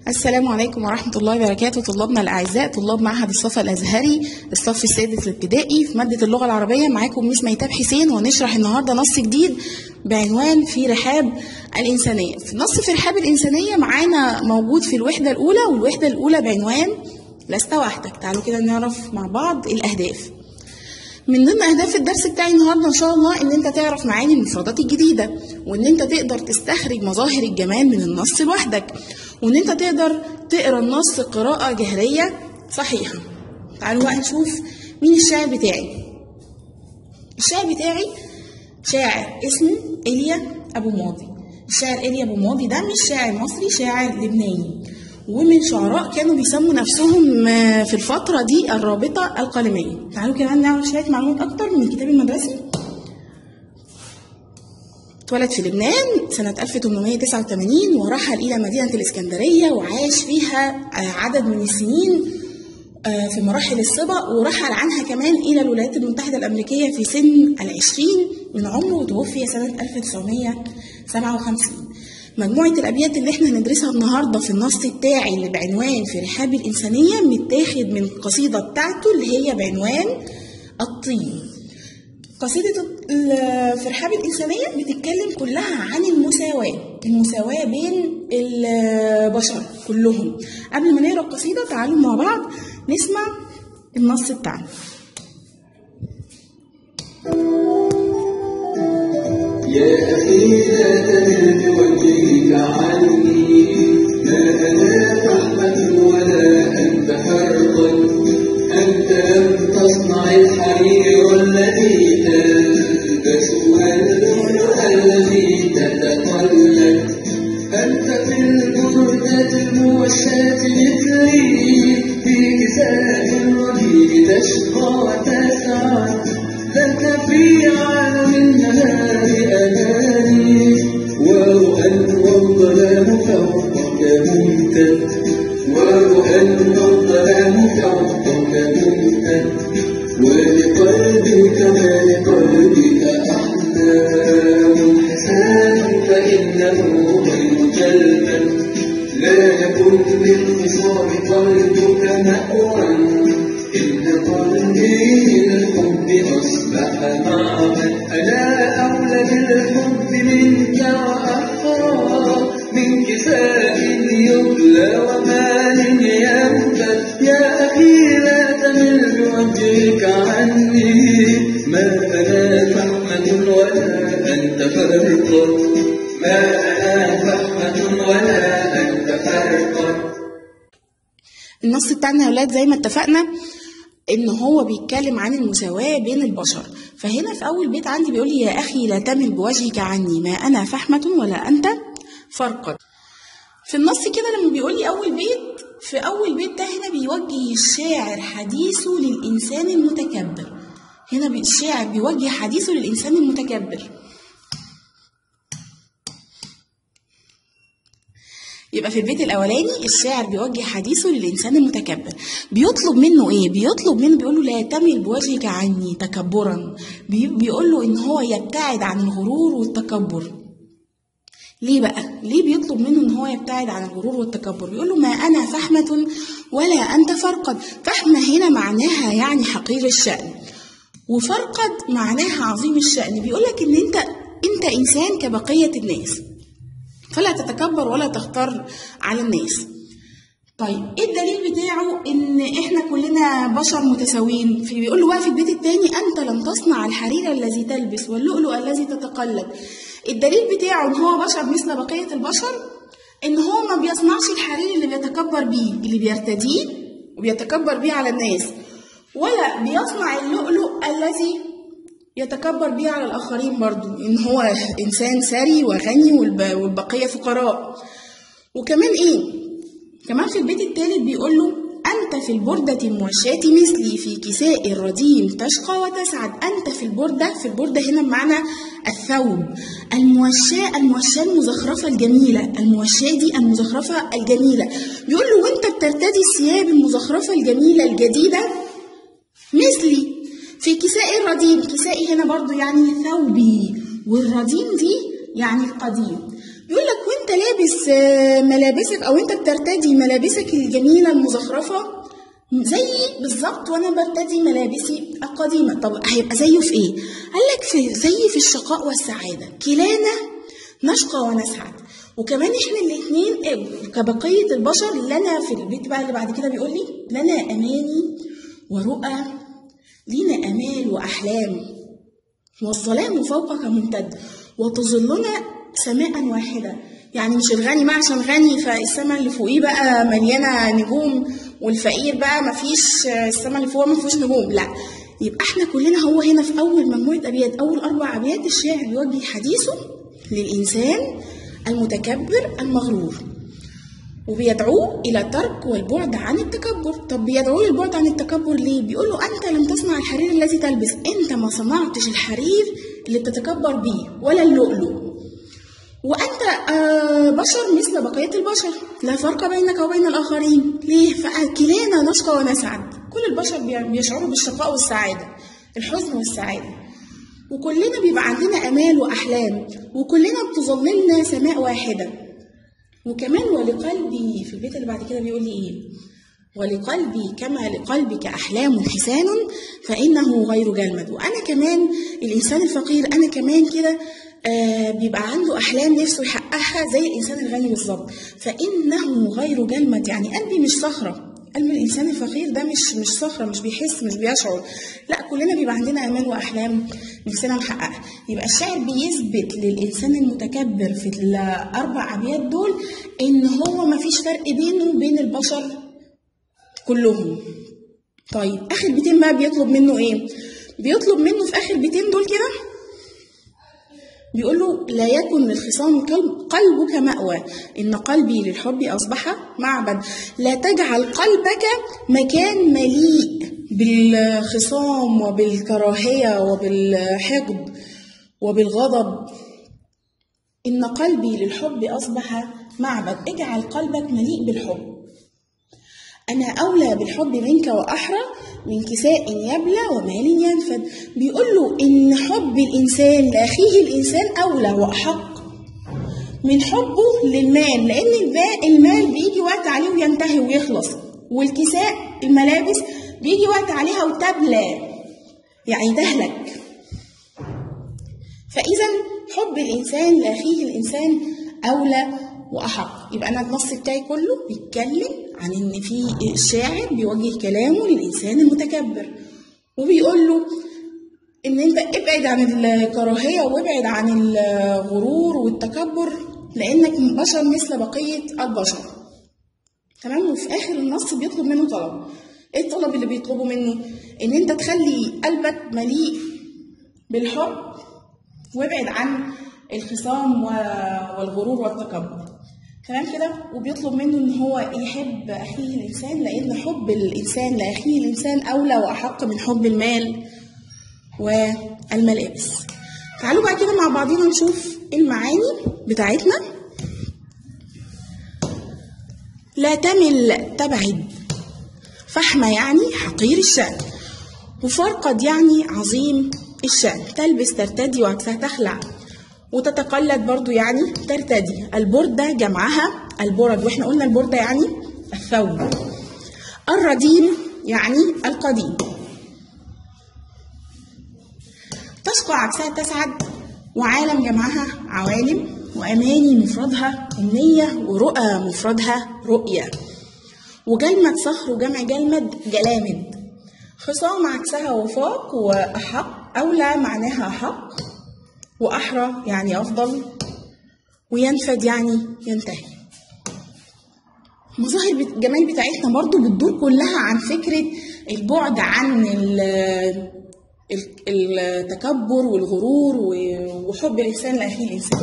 السلام عليكم ورحمة الله وبركاته. طلابنا الأعزاء، طلاب معهد الصفا الأزهري الصف السادس الابتدائي في مادة اللغة العربية، معاكم ميس ميتاب حسين، وهنشرح النهاردة نص جديد بعنوان في رحاب الإنسانية. نص في رحاب الإنسانية معانا موجود في الوحدة الأولى، والوحدة الأولى بعنوان لست وحدك. تعالوا كده نعرف مع بعض الأهداف. من ضمن أهداف الدرس بتاعي النهاردة إن شاء الله إن أنت تعرف معاني المفردات الجديدة، وإن أنت تقدر تستخرج مظاهر الجمال من النص لوحدك، وإن أنت تقدر تقرأ النص قراءة جهرية صحيحة. تعالوا بقى نشوف مين الشاعر بتاعي. الشاعر بتاعي شاعر اسمه إيليا أبو ماضي. الشاعر إيليا أبو ماضي ده مش شاعر مصري، شاعر لبناني، ومن شعراء كانوا بيسموا نفسهم في الفترة دي الرابطة القلمية. تعالوا كمان نعرف شوية معلومات أكتر من الكتاب المدرسي. اتولد في لبنان سنة 1889 ورحل إلى مدينة الإسكندرية وعاش فيها عدد من السنين في مراحل الصبا، ورحل عنها كمان إلى الولايات المتحدة الأمريكية في سن 20 من عمره، وتوفي سنة 1957. مجموعة الأبيات اللي احنا هندرسها النهاردة في النص بتاعي اللي بعنوان في رحاب الإنسانية متاخد من القصيدة بتاعته اللي هي بعنوان الطين. قصيدة في رحاب الإنسانية بتتكلم كلها عن المساواة بين البشر كلهم. قبل ما نقرأ القصيدة تعالوا مع بعض نسمع النص بتاعنا. يا أخي لا تمل بوجهك عني، ما أنا فحمة ولا أنت فرقا، أنت لم تصنع الحرير الذي تلبس واللؤلؤ الذي تتقلد، أنت في البردة الموشاة مثلي، في كساء الربيع تشقى وتسعد، لك في عالم النهار أماني، وأن والظلام فوقك ممتد، وأن والظلام فوقك ممتد، ولقلبك ما لقلبك أحلام حسان، فإنه غير جلد، لا يكن للخصام قلبك مأوى، إن قلبي للحب أصبح معبد، أنا أولى بالحب منك وأحرى، من كساء يبلى ومال ينفد، يا أخي لا تمل بوجهك عني، ما أنا فحمة ولا أنت فرقا، ما أنا فحمة ولا أنت فرقا. النص بتاعنا يا ولاد زي ما اتفقنا ان هو بيتكلم عن المساواة بين البشر. فهنا في اول بيت عندي بيقول لي يا اخي لا تمل بوجهك عني، ما انا فحمة ولا انت فرقد. في النص كده لما بيقول لي اول بيت، في اول بيت ده هنا بيوجه الشاعر حديثه للانسان المتكبر. هنا الشاعر بيوجه حديثه للانسان المتكبر. يبقى في البيت الاولاني الشاعر بيوجه حديثه للانسان المتكبر، بيطلب منه ايه؟ بيقول له لا تمل بوجهك عني تكبرا. بيقول له ان هو يبتعد عن الغرور والتكبر. ليه بقى؟ ليه بيطلب منه ان هو يبتعد عن الغرور والتكبر؟ بيقول له ما انا فحمة ولا انت فرقد. فحمة هنا معناها يعني حقير الشأن، وفرقد معناها عظيم الشأن. بيقول لك ان انت انسان كبقية الناس، فلا تتكبر ولا تختار على الناس. طيب ايه الدليل بتاعه ان احنا كلنا بشر متساويين؟ بيقول له بقى في البيت الثاني انت لم تصنع الحرير الذي تلبس واللؤلؤ الذي تتقلد. الدليل بتاعه ان هو بشر مثل بقية البشر، ان هو ما بيصنعش الحرير اللي بيتكبر بيه، اللي بيرتديه وبيتكبر بيه على الناس، ولا بيصنع اللؤلؤ الذي يتكبر بيه على الآخرين برضو، إن هو إنسان ثري وغني والبقية فقراء. وكمان إيه؟ كمان في البيت الثالث بيقول له أنت في البردة الموشاة مثلي، في كساء الرديم تشقى وتسعد. أنت في البردة هنا بمعنى الثوب. الموشاة المزخرفة الجميلة، الموشاة دي المزخرفة الجميلة. بيقول له وأنت بترتدي الثياب المزخرفة الجميلة الجديدة مثلي في كساء الرديم. كسائي هنا برضو يعني ثوبي، والرديم دي يعني القديم. بيقول لك وانت انت لابس ملابسك، او انت بترتدي ملابسك الجميله المزخرفه زيي بالظبط وانا برتدي ملابسي القديمه. طب هيبقى زيه في ايه؟ قال لك زي في الشقاء والسعاده، كلانا نشقى ونسعد. وكمان احنا الاثنين كبقيه البشر لنا في البيت بقى اللي بعد كده بيقول لي لنا اماني ورؤى، لينا امال واحلام، والظلام فوقك ممتد، وتظلنا سماء واحده. يعني مش الغني بقى عشان غني فالسماء اللي فوقيه بقى مليانه نجوم، والفقير بقى مفيش السماء اللي فوقه مفيش نجوم، لا، يبقى احنا كلنا. هو هنا في اول مجموعه ابيات، اول 4 ابيات الشاعر بيوجه حديثه للانسان المتكبر المغرور، وبيدعوه الى ترك والبعد عن التكبر. طب بيدعوه للبعد عن التكبر ليه؟ بيقول له انت لم تصنع الحرير الذي تلبس، انت ما صنعتش الحرير اللي بتتكبر بيه ولا اللؤلؤ، وانت بشر مثل بقيه البشر، لا فرق بينك وبين الاخرين. ليه؟ فكلانا نشقى ونسعد، كل البشر بيشعروا بالشقاء والسعاده، الحزن والسعاده، وكلنا بيبقى عندنا امال واحلام، وكلنا بتظللنا سماء واحده. وكمان ولقلبي في البيت اللي بعد كده بيقول لي ايه؟ ولقلبي كما لقلبك احلام حسان فانه غير جلمد. وانا كمان الانسان الفقير انا كمان كده بيبقى عنده احلام نفسه يحققها زي الانسان الغني بالظبط، فانه غير جلمد، يعني قلبي مش صخره. قلب الانسان الفقير ده مش صخره، مش بيحس مش بيشعر، لا، كلنا بيبقى عندنا امال واحلام نفسنا نحققها. يبقى الشاعر بيثبت للانسان المتكبر في ال4 ابيات دول ان هو مفيش فرق بينه وبين البشر كلهم. طيب اخر بيتين بقى بيطلب منه ايه؟ بيطلب منه في اخر بيتين دول كده بيقول له لا يكن للخصام قلبك مأوى، إن قلبي للحب أصبح معبد. لا تجعل قلبك مكان مليء بالخصام وبالكراهية وبالحقد وبالغضب. إن قلبي للحب أصبح معبد، اجعل قلبك مليء بالحب. أنا أولى بالحب منك وأحرى من كساء يبلى ومال ينفد. بيقول له إن حب الإنسان لأخيه الإنسان أولى وأحق من حبه للمال، لأن المال بيجي وقت عليه وينتهي ويخلص، والكساء الملابس بيجي وقت عليها وتبلى يعني تهلك. فإذا حب الإنسان لأخيه الإنسان أولى وأحق. يبقى أنا النص بتاعي كله بيتكلم عن إن في الشاعر بيوجه كلامه للإنسان المتكبر، وبيقول له إن أنت ابعد عن الكراهية وابعد عن الغرور والتكبر، لأنك بشر مثل بقية البشر. تمام؟ وفي آخر النص بيطلب منه طلب. إيه الطلب اللي بيطلبه منه؟ إن أنت تخلي قلبك مليء بالحب وابعد عن الخصام والغرور والتكبر. تمام كده؟ وبيطلب منه ان هو يحب اخيه الانسان، لان حب الانسان لاخيه الانسان اولى واحق من حب المال والملابس. تعالوا بقى كده مع بعضينا نشوف المعاني بتاعتنا. لا تمل تبعد، فحمة يعني حقير الشأن، وفرقد يعني عظيم الشأن، تلبس ترتدي وعكسها تخلع، وتتقلد برضو يعني ترتدي. البردة جمعها البرد، واحنا قلنا البردة يعني الثوب. الرديم يعني القديم. تشقى عكسها تسعد، وعالم جمعها عوالم، وأماني مفردها أمنية، ورؤى مفردها رؤية. وجلمد صخر وجمع جلمد جلامد. خصام عكسها وفاق، وأحق أولى معناها حق، وأحرى يعني أفضل، وينفد يعني ينتهي. مظاهر الجمال بتاعتنا برضو بتدور كلها عن فكرة البعد عن التكبر والغرور وحب الإنسان لأخيه الإنسان.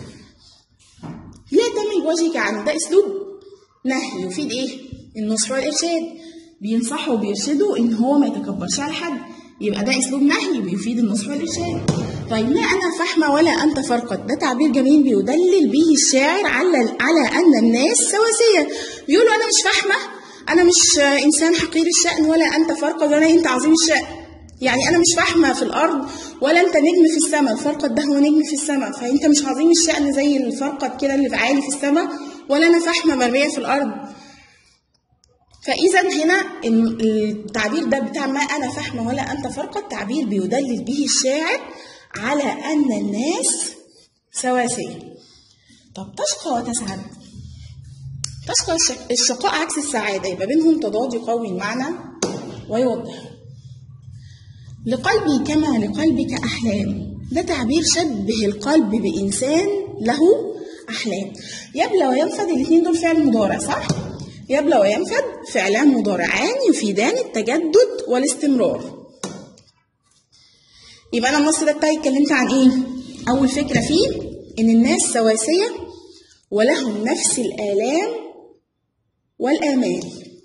لا تمل وجهك عنه، ده أسلوب نهي يفيد إيه؟ النصح والإرشاد. بينصحوا وبيرشدوا إن هو ما يتكبرش على حد، يبقى ده أسلوب نهي بيفيد النصح والإرشاد. طيب لا أنا فحمة ولا أنت فرقد، ده تعبير جميل بيدلل به الشاعر على أن الناس سواسية. بيقولوا أنا مش فحمة، أنا مش إنسان حقير الشأن، ولا أنت فرقد ولا أنت عظيم الشأن. يعني انا مش فاهمه في الارض ولا انت نجم في السماء، الفرقد ده هو نجم في السماء، فانت مش عظيم الشأن زي الفرقد كده اللي عالي في السماء، ولا انا فاهمه مرميه في الارض. فاذا هنا التعبير ده بتاع ما انا فاهمه ولا انت فرقد تعبير بيدلل به الشاعر على ان الناس سواسيه. طب تشقى وتسعد. تشقى الشقاء عكس السعاده، يبقى بينهم تضاد يقوي المعنى ويوضح. لقلبي كما لقلبك أحلام، ده تعبير شبه القلب بإنسان له أحلام. يبلى وينفد الاثنين دول فعل مضارع صح؟ يبلى وينفد فعلان مضارعان يفيدان التجدد والاستمرار. يبقى أنا النص ده بتاعي اتكلمت عن إيه؟ أول فكرة فيه إن الناس سواسية ولهم نفس الآلام والآمال.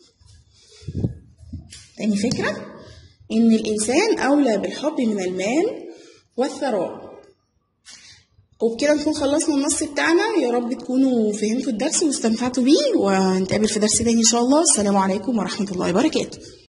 تاني فكرة إن الإنسان أولى بالحب من المال والثراء. وبكده نكون خلصنا النص بتاعنا. يا رب تكونوا فهمتوا الدرس واستمتعتوا بيه، ونتقابل في درس تاني إن شاء الله. السلام عليكم ورحمة الله وبركاته.